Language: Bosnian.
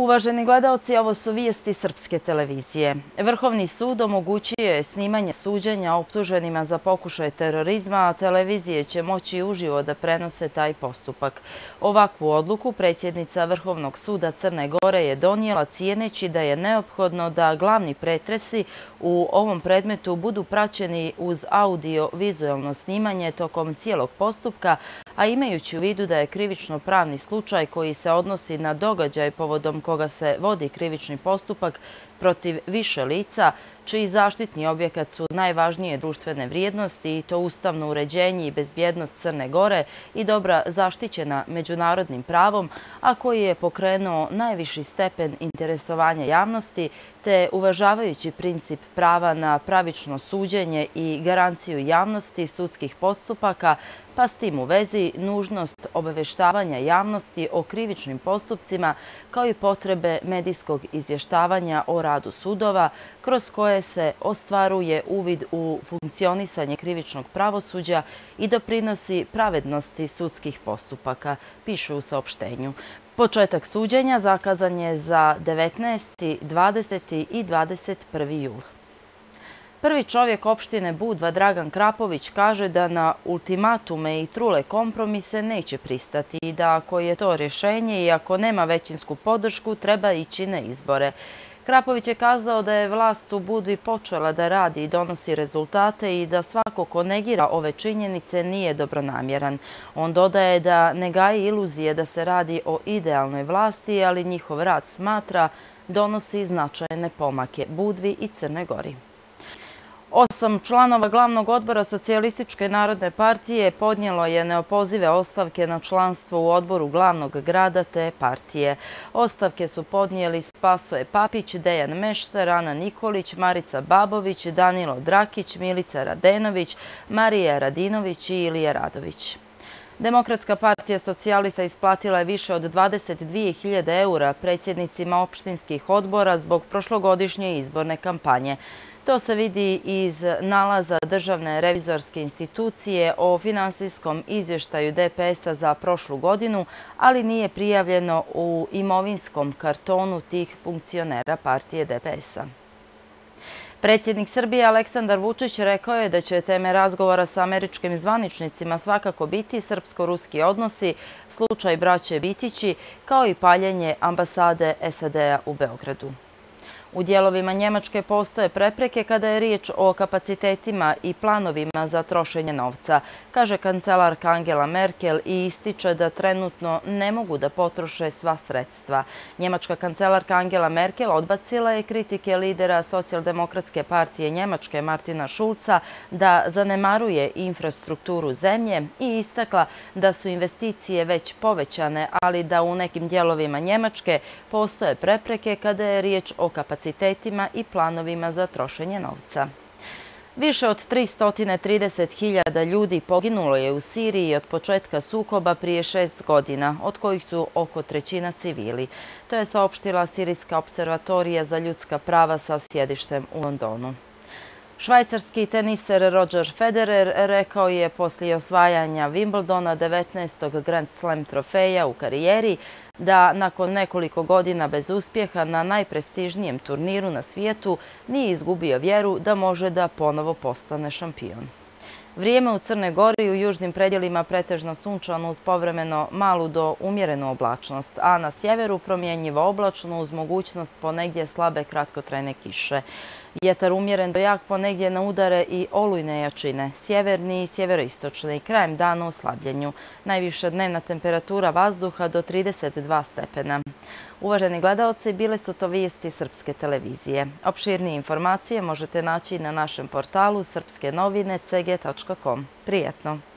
Uvaženi gledaoci, ovo su vijesti Srpske televizije. Vrhovni sud omogućio je snimanje suđenja optuženima za pokušaj terorizma, a televizije će moći uživo da prenose taj postupak. Ovakvu odluku predsjednica Vrhovnog suda Crne Gore je donijela cijeneći da je neophodno da glavni pretresi u ovom predmetu budu praćeni uz audio-vizualno snimanje tokom cijelog postupka, a imajući u vidu da je krivično-pravni slučaj koji se odnosi na događaj povodom koga se vodi krivični postupak protiv više lica, čiji zaštitni objekat su najvažnije društvene vrijednosti i to ustavno uređenje i bezbjednost Crne Gore i dobra zaštićena međunarodnim pravom, a koji je pokrenuo najviši stepen interesovanja javnosti, te uvažavajući princip prava na pravično suđenje i garanciju javnosti sudskih postupaka, pa s tim u vezi nužnost obaveštavanja javnosti o krivičnim postupcima kao i potrebe medijskog izvještavanja o radu sudova, kroz koje se ostvaruje uvid u funkcionisanje krivičnog pravosuđa i doprinosi pravednosti sudskih postupaka, piše u saopštenju. Početak suđenja zakazan je za 19., 20. i 21. jul. Prvi čovjek opštine Budva, Dragan Krapović, kaže da na ultimatume i trule kompromise neće pristati i da ako je to rješenje i ako nema većinsku podršku, treba ići na izbore. Krapović je kazao da je vlast u Budvi počela da radi i donosi rezultate i da svako ko negira ove činjenice nije dobronamjeran. On dodaje da ne gaji iluzije da se radi o idealnoj vlasti, ali njihov rad, smatra, donosi značajne pomake Budvi i Crne Gori. 8 članova glavnog odbora Socijalističke narodne partije podnijelo je neopozive ostavke na članstvo u odboru glavnog grada te partije. Ostavke su podnijeli Spasoje Papić, Dejan Mešter, Ana Nikolić, Marica Babović, Danilo Drakić, Milica Radenović, Marija Radinović i Ilija Radović. Demokratska partija socijalista isplatila je više od 22.000 eura predsjednicima opštinskih odbora zbog prošlogodišnje izborne kampanje. To se vidi iz nalaza Državne revizorske institucije o finansijskom izvještaju DPS-a za prošlu godinu, ali nije prijavljeno u imovinskom kartonu tih funkcionera partije DPS-a. Predsjednik Srbije Aleksandar Vučić rekao je da će teme razgovora sa američkim zvaničnicima svakako biti srpsko-ruski odnosi, slučaj braće Bitići, kao i paljenje ambasade SAD-a u Beogradu. U dijelovima Njemačke postoje prepreke kada je riječ o kapacitetima i planovima za trošenje novca, kaže kancelarka Angela Merkel i ističe da trenutno ne mogu da potroše sva sredstva. Njemačka kancelarka Angela Merkel odbacila je kritike lidera Socijaldemokratske partije Njemačke Martina Schulza da zanemaruje infrastrukturu zemlje i istakla da su investicije već povećane, ali da u nekim dijelovima Njemačke postoje prepreke kada je riječ o kapacitetima i planovima za trošenje novca. Više od 330.000 ljudi poginulo je u Siriji od početka sukoba prije 6 godina, od kojih su oko trećina civili. To je saopštila Sirijska observatorija za ljudska prava sa sjedištem u Londonu. Švajcarski teniser Roger Federer rekao je poslije osvajanja Wimbledona 19. Grand Slam trofeja u karijeri da nakon nekoliko godina bez uspjeha na najprestižnijem turniru na svijetu nije izgubio vjeru da može da ponovo postane šampion. Vrijeme u Crnoj Gori u južnim predjelima pretežno sunčano uz povremeno malu do umjerenu oblačnost, a na sjeveru promjenjivo oblačno uz mogućnost ponegdje slabe kratkotrajne kiše. Vjetar umjeren do jak ponegdje na udare i olujne jačine, sjeverni i sjeveroistočni, krajem dana u slabljenju. Najviša dnevna temperatura vazduha do 32 stepena. Uvaženi gledaoci, bile su to vijesti Srpske televizije. Opširnije informacije možete naći na našem portalu srpskenovine.cg.com. Prijetno!